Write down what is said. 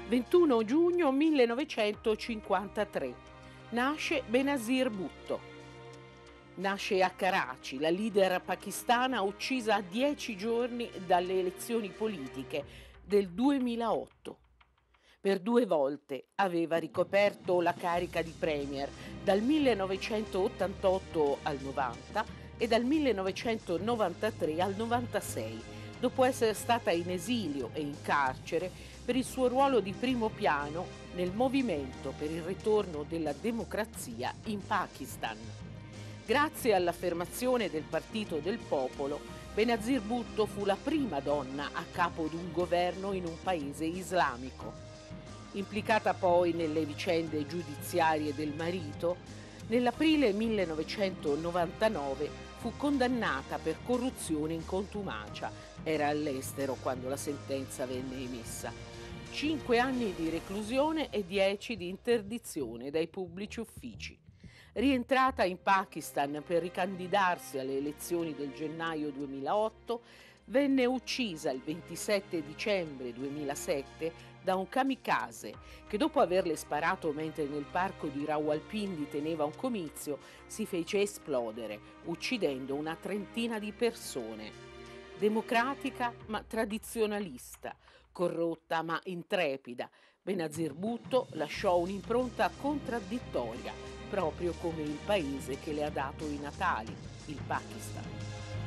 21 giugno 1953. Nasce Benazir Bhutto. Nasce a Karachi, la leader pakistana uccisa a 10 giorni dalle elezioni politiche del 2008. Per 2 volte aveva ricoperto la carica di premier dal 1988 al 90 e dal 1993 al 96, dopo essere stata in esilio e in carcere per il suo ruolo di primo piano nel movimento per il ritorno della democrazia in Pakistan. Grazie all'affermazione del Partito del Popolo, Benazir Bhutto fu la prima donna a capo di un governo in un paese islamico. Implicata poi nelle vicende giudiziarie del marito, nell'aprile 1999 fu condannata per corruzione in contumacia. Era all'estero quando la sentenza venne emessa. 5 anni di reclusione e 10 di interdizione dai pubblici uffici. Rientrata in Pakistan per ricandidarsi alle elezioni del gennaio 2008, venne uccisa il 27 dicembre 2007 da un kamikaze che, dopo averle sparato mentre nel parco di Rawalpindi teneva un comizio, si fece esplodere, uccidendo una trentina di persone. Democratica ma tradizionalista, corrotta ma intrepida, Benazir Bhutto lasciò un'impronta contraddittoria, proprio come il paese che le ha dato i natali, il Pakistan.